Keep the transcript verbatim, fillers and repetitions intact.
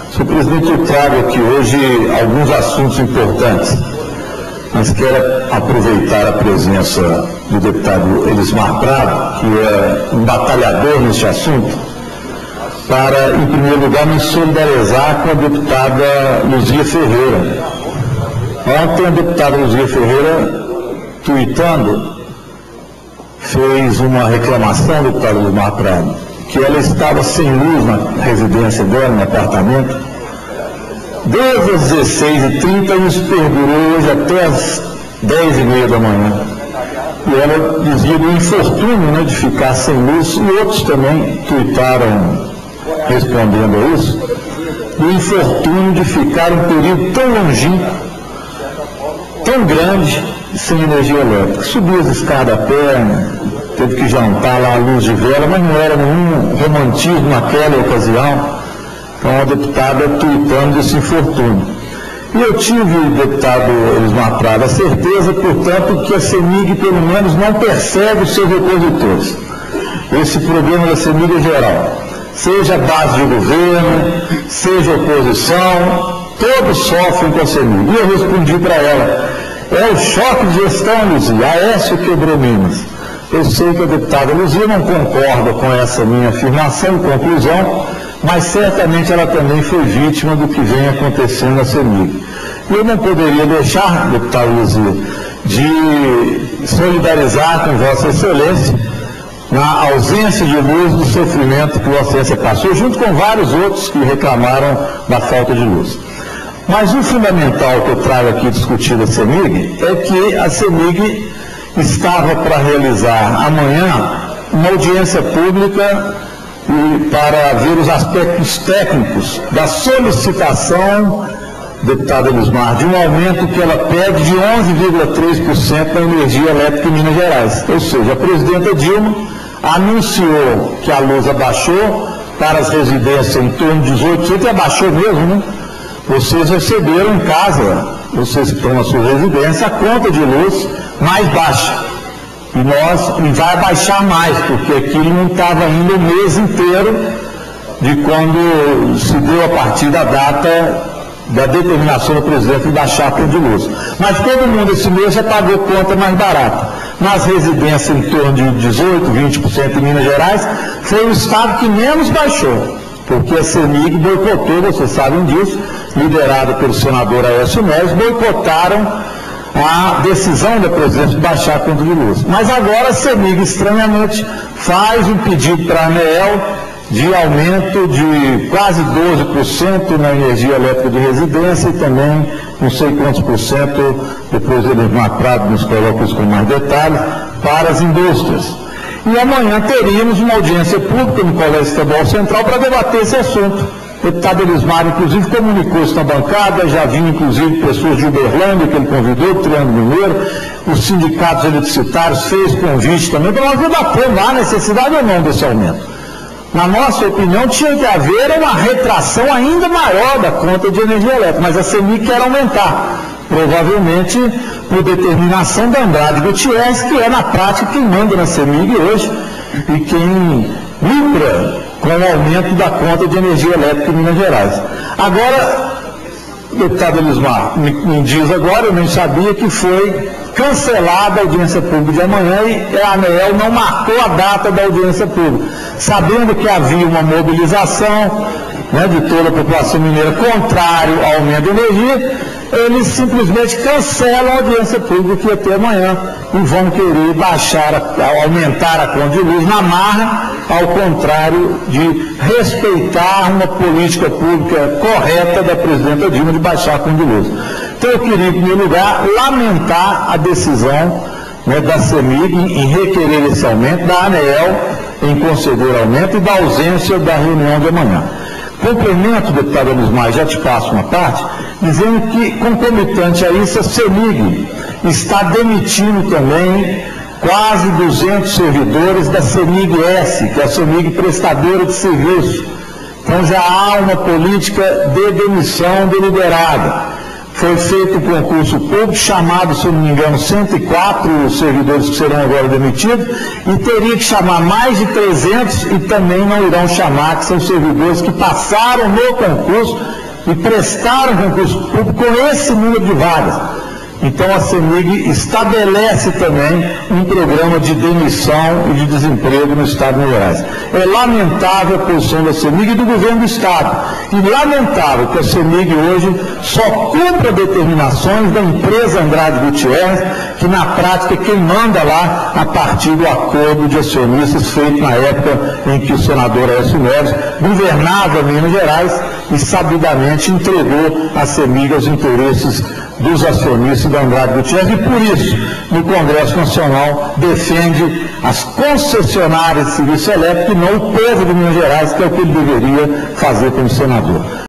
Senhor presidente, eu trago aqui hoje alguns assuntos importantes, mas quero aproveitar a presença do deputado Elismar Prado, que é um batalhador neste assunto, para, em primeiro lugar, me solidarizar com a deputada Luzia Ferreira. Ontem a deputada Luzia Ferreira, tuitando, fez uma reclamação, deputado Elismar Prado, que ela estava sem luz na residência dela, no apartamento, desde as dezesseis e trinta e isso perdurou hoje até as dez e meia da manhã. E ela dizia do infortúnio, né, de ficar sem luz, e outros também tuitaram respondendo a isso, do infortúnio de ficar um período tão longínquo, tão grande, sem energia elétrica. Subiu as escadas a pé, teve que jantar lá à luz de vela, mas não era nenhum romantismo naquela ocasião. Então a deputada tuitando desse infortúnio. E eu tive, deputado Elismar Prado, a certeza, portanto, que a CEMIG pelo menos não persegue os seus opositores. Esse problema da CEMIG é geral. Seja a base de governo, seja a oposição, todos sofrem com a CEMIG. E eu respondi para ela, é o choque de gestão, Luzia, Aécio quebrou Minas. Eu sei que a deputada Luzia não concorda com essa minha afirmação e conclusão, mas certamente ela também foi vítima do que vem acontecendo na CEMIG. E eu não poderia deixar, deputada Luzia, de solidarizar com Vossa Excelência na ausência de luz do sofrimento que Vossa Excelência passou, junto com vários outros que reclamaram da falta de luz. Mas o fundamental que eu trago aqui discutir da CEMIG é que a CEMIG estava para realizar amanhã uma audiência pública para ver os aspectos técnicos da solicitação, deputada Elismar, de um aumento que ela pede de onze vírgula três por cento da energia elétrica em Minas Gerais. Ou seja, a presidenta Dilma anunciou que a luz abaixou para as residências em torno de dezoito por cento, e abaixou mesmo, né? Vocês receberam em casa, vocês que estão na sua residência, a conta de luz mais baixa. E nós, e vai baixar mais, porque aquilo não estava ainda o mês inteiro de quando se deu a partir da data da determinação do presidente de baixar a conta de luz. Mas todo mundo esse mês já pagou conta mais barata. Nas residências em torno de dezoito por cento, vinte por cento em Minas Gerais, foi o estado que menos baixou, porque a CEMIG boicotou, vocês sabem disso, liderada pelo senador Aécio Neves, boicotaram a decisão da presidência de baixar a conta de luz. Mas agora a CEMIG, estranhamente, faz um pedido para a ANEEL de aumento de quase doze por cento na energia elétrica de residência e também não sei quantos por cento, depois o Elismar Prado nos coloca isso com mais detalhes, para as indústrias. E amanhã teríamos uma audiência pública no Colégio Estadual Central para debater esse assunto. O deputado Elismar, inclusive, comunicou isso na bancada, já vinha, inclusive, pessoas de Uberlândia, que ele convidou, do Triângulo Mineiro, os sindicatos eletricitários fez convite também, para nós debatermos a necessidade ou não desse aumento. Na nossa opinião, tinha que haver uma retração ainda maior da conta de energia elétrica, mas a CEMIG quer aumentar, provavelmente por determinação da Andrade Gutierrez, que é, na prática, quem manda na CEMIG hoje e quem lucra com o aumento da conta de energia elétrica em Minas Gerais. Agora, deputado Elismar, me, me diz agora, eu nem sabia que foi cancelada a audiência pública de amanhã e a ANEEL não marcou a data da audiência pública, sabendo que havia uma mobilização, né, de toda a população mineira contrário ao aumento de energia, eles simplesmente cancelam a audiência pública que ia ter amanhã e vão querer baixar, a, aumentar a conta de luz na marra, ao contrário de respeitar uma política pública correta da presidenta Dilma de baixar a conta de luz. Então eu queria, em primeiro lugar, lamentar a decisão, né, da CEMIG em requerer esse aumento, da ANEEL em conceder aumento e da ausência da reunião de amanhã. Complemento, deputado Elismar, já te passo uma parte, dizendo que, concomitante a isso, a CEMIG está demitindo também quase duzentos servidores da CEMIG-S, que é a CEMIG prestadora de serviço. Então já há uma política de demissão deliberada. foi feito um concurso público, chamado, se eu não me engano, cento e quatro servidores que serão agora demitidos, e teria que chamar mais de trezentos e também não irão chamar, que são servidores que passaram no concurso e prestaram concurso público com esse número de vagas. Então a CEMIG estabelece também um programa de demissão e de desemprego no Estado de Minas Gerais. É lamentável a posição da CEMIG e do governo do Estado. E lamentável que a CEMIG hoje só cumpra determinações da empresa Andrade Gutierrez, que na prática é quem manda lá a partir do acordo de acionistas feito na época em que o senador Aécio Neves governava Minas Gerais e sabidamente entregou a CEMIG aos interesses dos acionistas da Andrade Gutierrez, e por isso, no Congresso Nacional, defende as concessionárias de serviço elétrico e não o povo de Minas Gerais, que é o que ele deveria fazer como senador.